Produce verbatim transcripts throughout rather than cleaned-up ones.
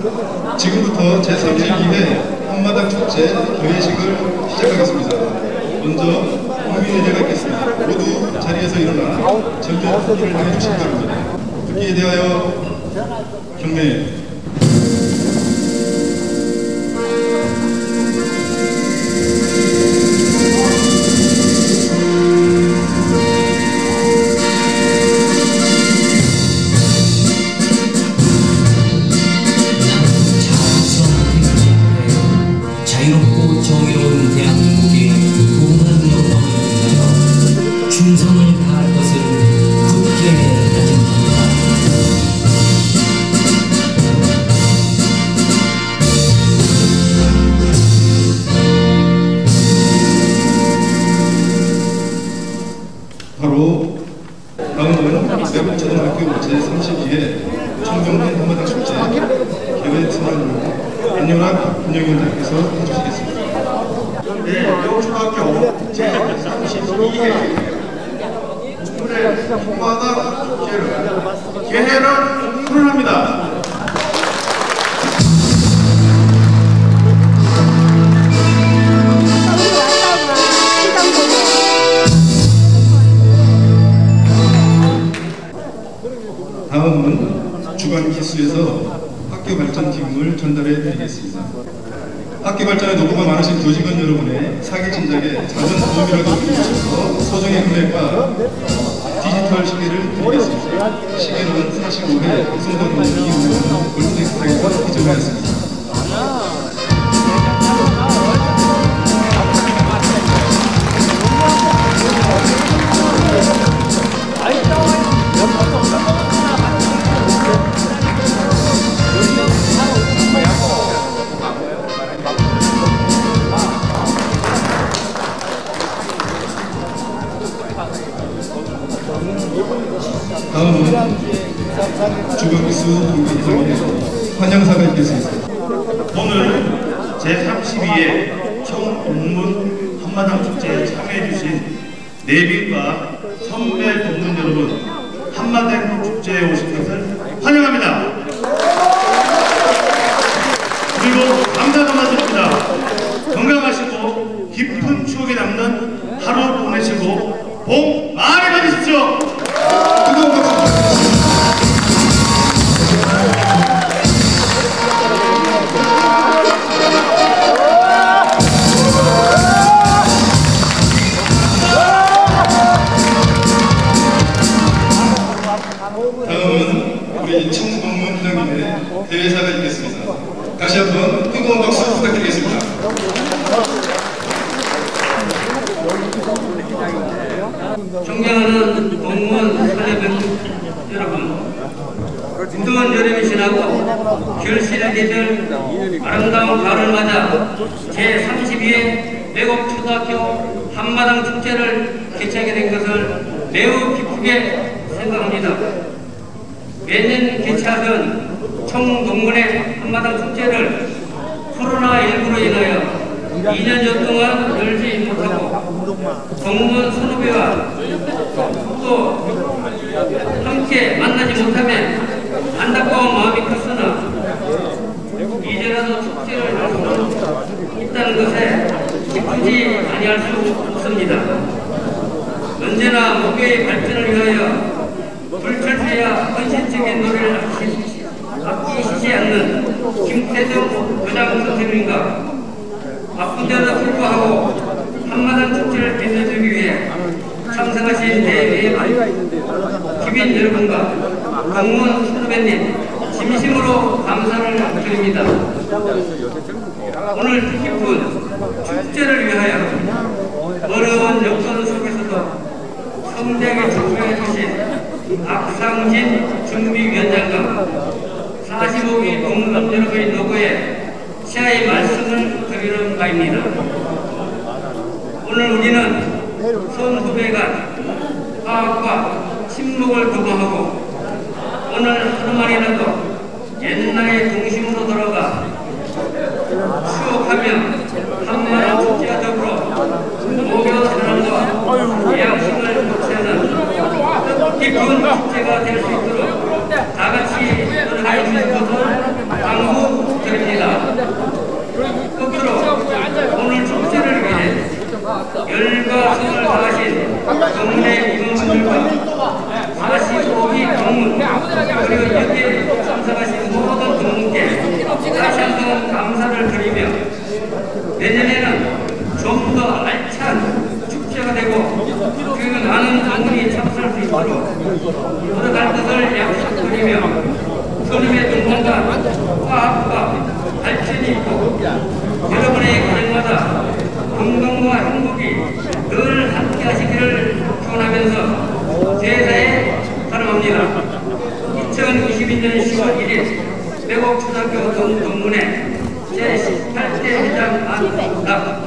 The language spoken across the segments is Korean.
지금부터 제삼십이 회 한마당 축제 개회식을 시작하겠습니다. 먼저 국민의례가 있겠습니다. 모두 자리에서 일어나 전대를 해주시기 바랍니다. 듣기에 대하여 경례. 자유롭고 정의로운 대한민국의 공헌 영광을 위하여 충성을 다할 것을 굳게 다짐합니다. 바로 다음은 외국초등학교 제삼십이 회 청정리 한마당 축제 개회 선언을 안윤학 분영위원장께서 해주시겠습니다. 네, 외국초등학교 제삼십이 회 오늘의 한마당 축제를 개회를 선언합니다. 다음은 주간 기수에서 학교 발전 기금을 전달해 드리겠습니다. 학교 발전에 노고가 많으신 교직원 여러분의 사기 진작에 작은 도움이라도 주셔서 소정의 금액과 디지털 시계를 드리겠습니다. 시계는 사십오 회 송도동 이후 골프넥타이에서 기증하였습니다. 다음은 주간기수 회장의 환영사가 있겠습니다. 오늘 제삼십이 회 청동문 한마당 축제에 참여해주신 내빈과 선배 동문 여러분, 한마당 축제에 오신 것을 환영합니다. 그리고 감사도 말씀드립니다. 건강하시고 깊은 추억에 남는 하루 보내시고 복 많이 받으십시오. 뜨거운 박수 부탁드립니다. 다음은 우리 청동문 회장님의 대회사가 있겠습니다. 다시 한번 뜨거운 박수 부탁드리겠습니다. 존경하는 공무원 사회병 여러분, 뜨거운 여름이 지나고 결실을 맺을 아름다운 가을을 맞아 제삼십이 회 외곡초등학교 한마당 축제를 개최하게 된 것을 매우 기쁘게 생각합니다. 매년 개최하던 청동문의 한마당 축제를 코로나 일구로 인하여 이 년여 동안 열지 못하고 공무원 선후배와 또 함께 만나지 못하면 안타까운 마음이 컸으나 이제라도 축제를 할 수 있다는 것에 기쁘지 아니할 수 없습니다. 언제나 목교의 발전을 위하여 불철주야 헌신적인 노래를 아끼시지 않는 김태정 부장 선생님과 바쁜데도 불구하고 한마당 축제를 빛내주기 위해 참석하신 대외 기빈 여러분과 공무원 선후배님 진심으로 감사를 드립니다. 오늘 뜻깊은 축제를 위하여 어려운 여건 속에서도 성대하게 축제해 주신 박상진 준비위원장과 사십오 기 동문 여러분의 노고에 시아의 말씀을 드리는 바입니다. 오늘 우리는 선후배가 화학과 침묵을 도모하고 오늘 하루만이라도 옛날의 동심으로 돌아가 추억하며 한마당 축제와 더불어 목요 사랑과 양심을 복제하는 깊은 축제가 될 수 있도록 다같이 노력할 수 있도록 당부 내년에는 좀 더 알찬 축제가 되고 그 많은 분들이 참석할 수 있도록 노력할 것을 약속드리며 손님의 동공과 화합과 발전이 있고 여러분의 가정마다 건강과 행복이 늘 함께 하시기를 기원하면서 제사에 사랑합니다. 이천이십이 년 시월 일일 매곡초등학교 동문회 제십팔 대 회장 안답.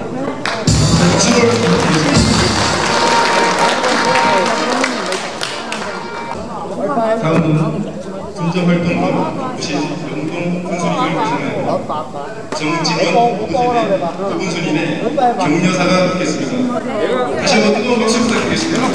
다음은 군정활동가 부신 영동 군수님을 모시는 정직원 부군수님의 부군수님의 격려사가 있겠습니다. 다시 한번 뜨거운 박수 부탁드리겠습니다.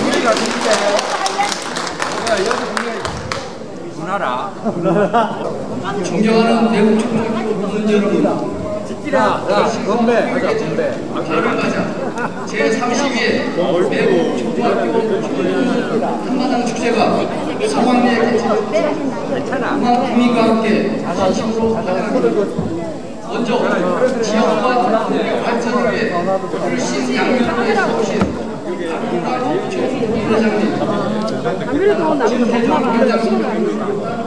존경하는 매국초등학교 국민 여러분, 야, 건배, 가자, 건배. 바로 가자. 제삼십이 회 매국 초등학교 한마당 축제가 성황리에 개최된 음악품과 함께 진심으로 환영합니다. 먼저 지역과 발전을 위해 훨씬 양면에 서오신 안국과 조순 회장님, 김태종 회장님,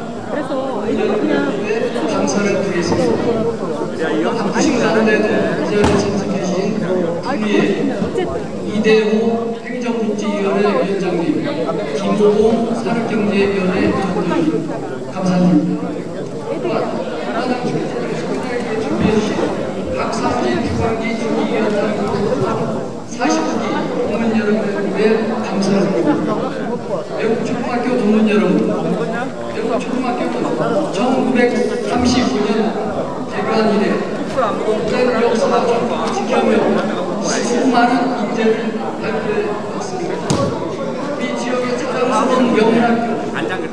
감사를 드리겠습니다. 바쁘신 가운데도 이 자리에 참석해주신 우리 이대호 행정복지위원회 위원장님, 김호봉 산업경제위원회 위원장님, 감사드립니다. 한마당 축제를 소개하게 준비해주신 박상진 주관기 준비위원장 사십구 기 동문 여러분께 감사드립니다. 매국초등학교 동문 여러분, 매국초등학교는 천구백삼십구 년 개교한 이래 오랜 역사가 지켜며 수많은 인재를 발표했습니다. 우리 지역의 자랑스러운 명문학교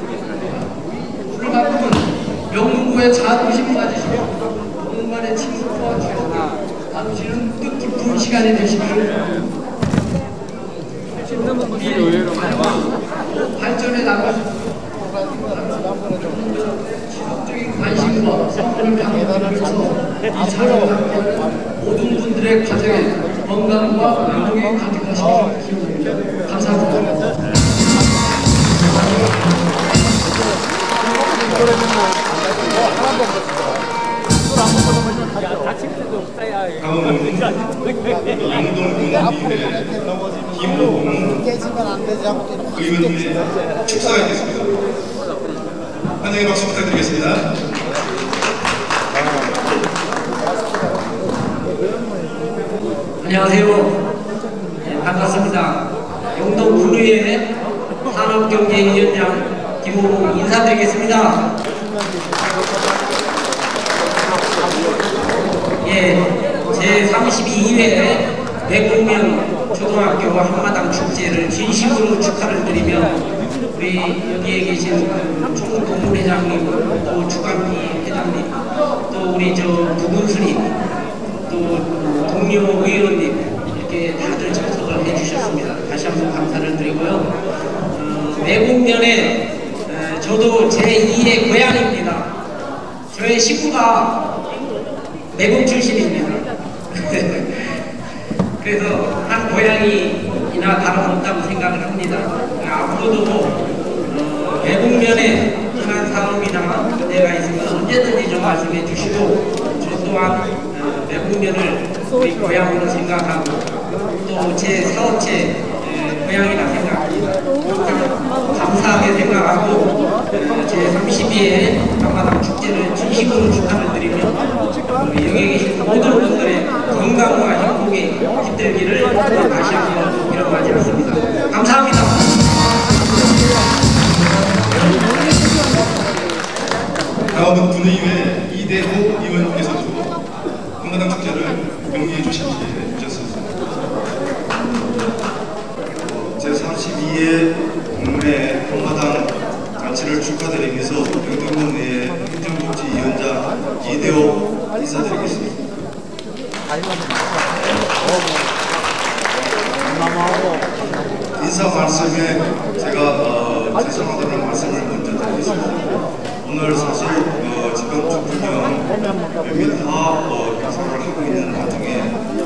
오늘만큼은 명문고의 자부심 가지시고 오늘만의 친구와 추억을 나누시는 뜻깊은 시간이 되시기를 발전해 나가시고 지속적인 관심과 성원을 강화하면서 이 자리를 함께하는 모든 분들의 가정에 건강과 행복이 가득하시기를 기원합니다. 감사합니다. 다음은 영동군의회 김호봉 의원님의 축사가 있겠습니다. 환영의 박수 부탁드리겠습니다. 안녕하세요. 네, 반갑습니다. 영동군의회 산업경제위원장 김호봉 인사드리겠습니다. 예, 제삼십이 회 매국면 초등학교 한마당 축제를 진심으로 축하를 드리며 우리 여기에 계신 총동문회장님, 또 주간비 회장님, 또 우리 저 부군수님, 또 동료 의원님 이렇게 다들 참석을 해주셨습니다. 다시 한번 감사를 드리고요. 어, 매국면에 어, 저도 제이 의 고향입니다. 저의 식구가 매국 출신입니다. 그래서 한 고향이나 다름없다고 생각을 합니다. 앞으로도 어, 매국면에 이런 사업이나 문제가 있으면 언제든지 좀 말씀해 주시고, 저 또한 어, 매국면을 우리 고향으로 생각하고 또 제 사업체 에, 고향이라 생각합니다. 감사하게 생각하고 어, 제삼십이 회 한마당 축제를 진심으로 축하를 드리며 우리 여기 계신 모든 분들의 건강과 행복에 깃들기를 다시 한번 빌어가지 않습니다. 감사합니다. 다음은 군의회 이대호 의원님께서도 한마당 축제를 명리해 주셨습니다. 제삼십이 회 동문회 한마당 잔치를 축하드리면서 영동군의회 행정복지위원장 이대호 인사드리겠습니다. 인사 말씀에 제가 어, 죄송하다는 말씀을 먼저 드리겠습니다. 오늘 사실 어, 지금 주군형 여기 다 어, 행사를 하고 있는 와중에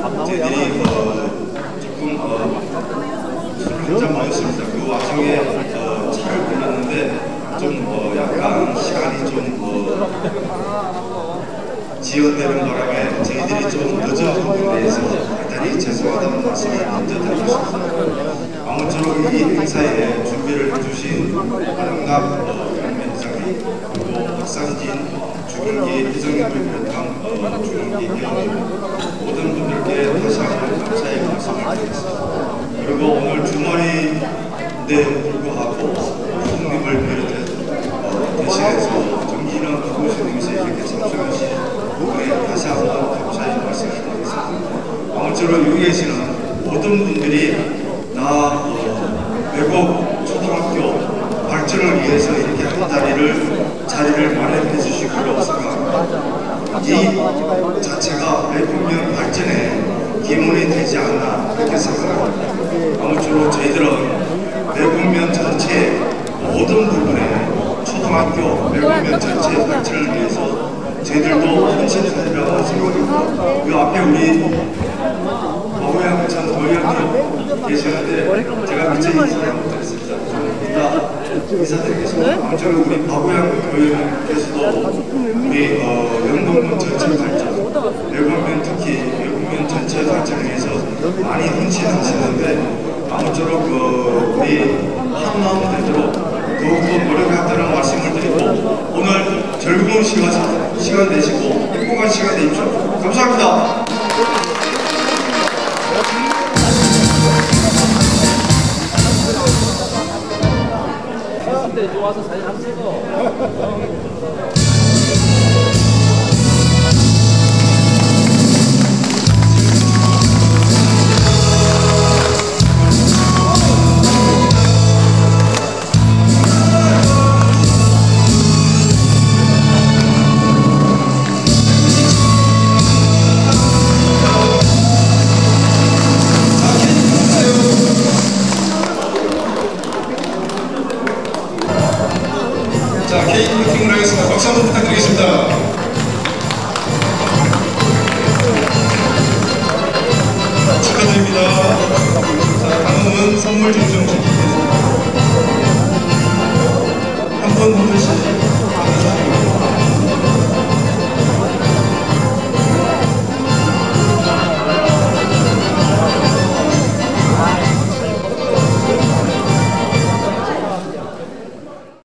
지연되는 바람에 저희들이 좀 늦은 부분에 대해서 대단히 죄송하다는 말씀을 먼저 드리겠습니다. 아무쪼록 이 행사에 준비를 해주신 한갑 경매회장님, 또 박상진, 주경기, 이정현 비롯한 주경기 회원님 모든 분들께 다시 한번 감사의 말씀을 드리겠습니다. 그리고 오늘 주말인데 불구하고 부모님을 비롯해 어, 대신해서 정진원 부부님께서 이렇게 참석하신 부분에 다시 한번 감사의 말씀을 드리겠습니다. 아무쪼록 여기 계시는 모든 분들이 다 어, 외국 초등학교 발전을 위해서 이렇게 한 자리를 자리를 마련해 주실 거라고 생각합니다. 이 자체가 외국면 발전에 기문이 되지 않나 그렇게 생각합니다. 아무쪼록 저희들은 외국면 전체 모든 부분에 초등학교 외국면 전체 발전을 위해서 저희들도 헌신하리라고 생각합니다. 그 앞에 우리 박우영 전 의원님 계시는데 제가 미처 인사를 못했습니다. 좀 이따 인사드리겠습니다. 아무쪼록 우리 박우영 의원님께서도 우리 어, 영동군 전체 발전, 외국면 특히 외국면 전체 발전을 위해서 많이 헌신하시는데 아무쪼록 그 우리 한마음 되도록 더욱더 노력하다는 말씀을 드리고 오늘 즐거운 시간, 시간 되시고 행복한 시간 되십시오. 감사합니다. 좋아서 사진 한번 찍어.